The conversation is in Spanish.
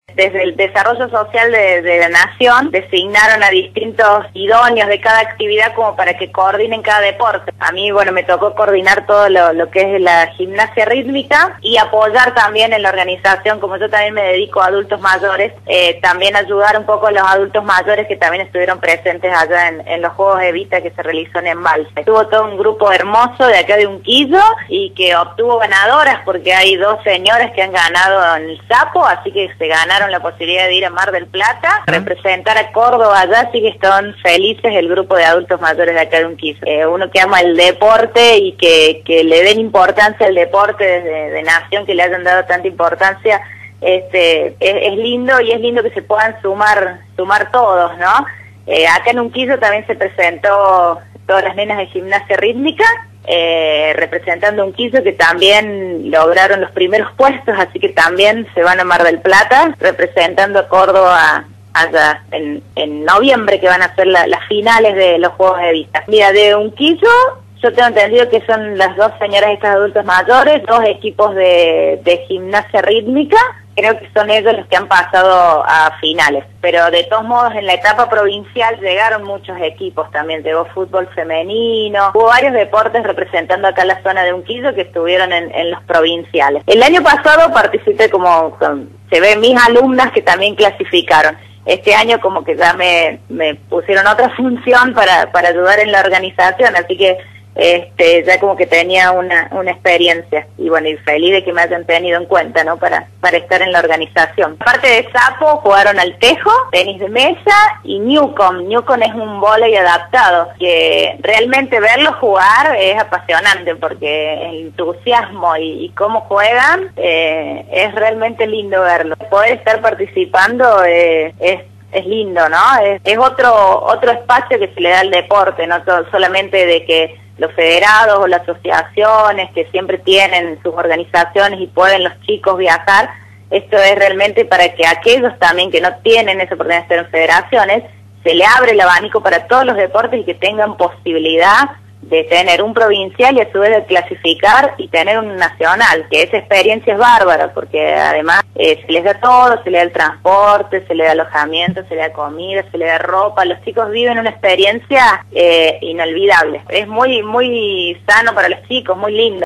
Desde el desarrollo social de la nación designaron a distintos idóneos de cada actividad como para que coordinen cada deporte. A mí, bueno, me tocó coordinar todo lo que es la gimnasia rítmica y apoyar también en la organización, como yo también me dedico a adultos mayores, también ayudar un poco a los adultos mayores que también estuvieron presentes allá en los Juegos Evita que se realizó en Embalse. Tuvo todo un grupo hermoso de acá de Unquillo y que obtuvo ganadoras porque hay 2 señoras que han ganado en el Sapo, así que se ganaron la posibilidad de ir a Mar del Plata, representar a Córdoba allá, así que están felices el grupo de adultos mayores de acá de Unquillo. Uno que ama el deporte y que le den importancia al deporte desde de nación, que le hayan dado tanta importancia, es lindo, y es lindo que se puedan sumar todos, ¿no? Acá en Unquillo también se presentó todas las nenas de gimnasia rítmica, representando Unquillo, que también lograron los primeros puestos, así que también se van a Mar del Plata, representando a Córdoba allá en noviembre, que van a ser las finales de los Juegos Evita. Mira, de Unquillo, yo tengo entendido que son las 2 señoras estas adultos mayores, 2 equipos de gimnasia rítmica. Creo que son ellos los que han pasado a finales, pero de todos modos en la etapa provincial llegaron muchos equipos también, llegó fútbol femenino, hubo varios deportes representando acá la zona de Unquillo que estuvieron en los provinciales. El año pasado participé se ve mis alumnas que también clasificaron. Este año como que ya me pusieron otra función para ayudar en la organización, así que ya como que tenía una experiencia, y bueno, y feliz de que me hayan tenido en cuenta, ¿no? Para estar en la organización. Aparte de Sapo, jugaron al tejo, tenis de mesa y Newcom. Newcom es un vóley adaptado, que realmente verlo jugar es apasionante, porque el entusiasmo y cómo juegan, es realmente lindo verlo. Poder estar participando es lindo, ¿no? Es otro espacio que se le da al deporte, no solamente de que los federados o las asociaciones que siempre tienen sus organizaciones y pueden los chicos viajar. Esto es realmente para que aquellos también que no tienen esa oportunidad de estar en federaciones, se le abre el abanico para todos los deportes y que tengan posibilidad de tener un provincial y a su vez de clasificar y tener un nacional, que esa experiencia es bárbara, porque además se les da todo, se le da el transporte, se le da alojamiento, se le da comida, se le da ropa. Los chicos viven una experiencia inolvidable. Es muy sano para los chicos, muy lindo.